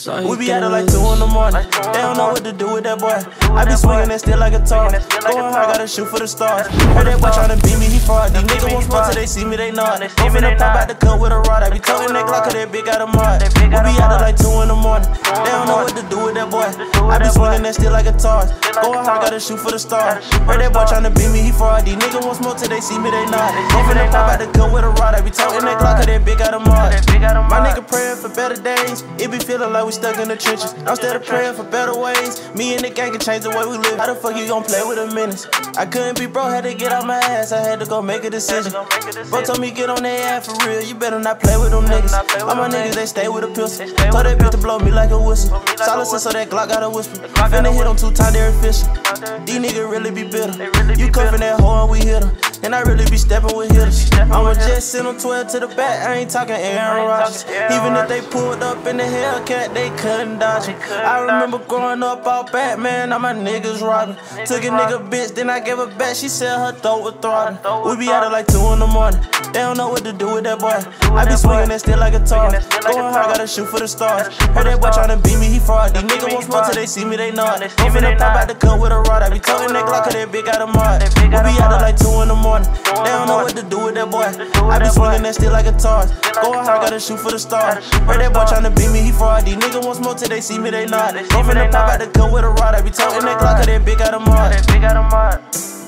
We be out like 2 in the morning. They don't know what to do with that boy. I be swinging that still like a guitar. Going hard, gotta shoot for the stars. Heard that boy tryna beat me, he fraud. These niggas won't smoke till they see me, they nod. I'm finna pop out the cut with a rod. I be talking that Glock, cause that big out of mud. We be out like 2 in the morning. They don't know what to do with that boy. I be swinging that still like a guitar. Going hard, gotta shoot for the stars. Heard that boy tryna beat me, he fraud. These niggas won't smoke till they see me, they nod. I'm finna pop out the cut with a rod. I be talking that Glock, cause that big out of mud. My nigga praying for better days. It be feeling like we stuck in the trenches. I'm still praying for better ways. Me and the gang can change the way we live. How the fuck you gon' play with a menace? I couldn't be broke, had to get out my ass. I had to go make a decision. Bro told me get on their ass for real. You better not play with them niggas. All my niggas, they stay with a pistol. Told that bitch to blow me like a whistle. Silence so that Glock got a whisper. Finna hit them 2 times, they're official. These niggas really be bitter. You cuffin' that hoe and we hit her. And I really be stepping with hitters. I'ma just send them 12 to the back. I ain't talking Aaron Rodgers. Even if they pulled up in the Hellcat, they couldn't dodge it. I remember growing up all Batman, now my niggas robbing. Took a nigga bitch, then I gave her back. She said her throat was throbbing. We be out like 2 in the morning. They don't know what to do with that boy. I be swinging that still like a guitar. Going hard, gotta shoot for the stars. Heard that boy tryna beat me, he fraud. These niggas won't smoke till they see me, they nod. I'm finna pop out the cut with a rod. I be talking that Glock, cause that big out of mud. We be out like 2 in the morning. They don't know what to do with that boy. I be swinging that still like a guitar. Going hard, gotta shoot for the stars. Heard that boy tryna beat me, he fraud. These niggas won't smoke till they see me, they nod. I'm finna pop out the cut with a rod. I be talking that Glock, cause that big out of mud.